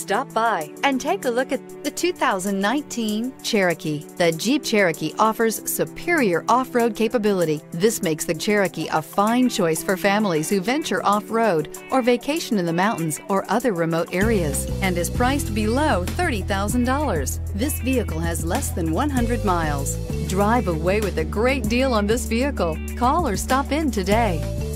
Stop by and take a look at the 2019 Cherokee. The Jeep Cherokee offers superior off-road capability. This makes the Cherokee a fine choice for families who venture off-road or vacation in the mountains or other remote areas, and is priced below $30,000. This vehicle has less than 100 miles. Drive away with a great deal on this vehicle. Call or stop in today.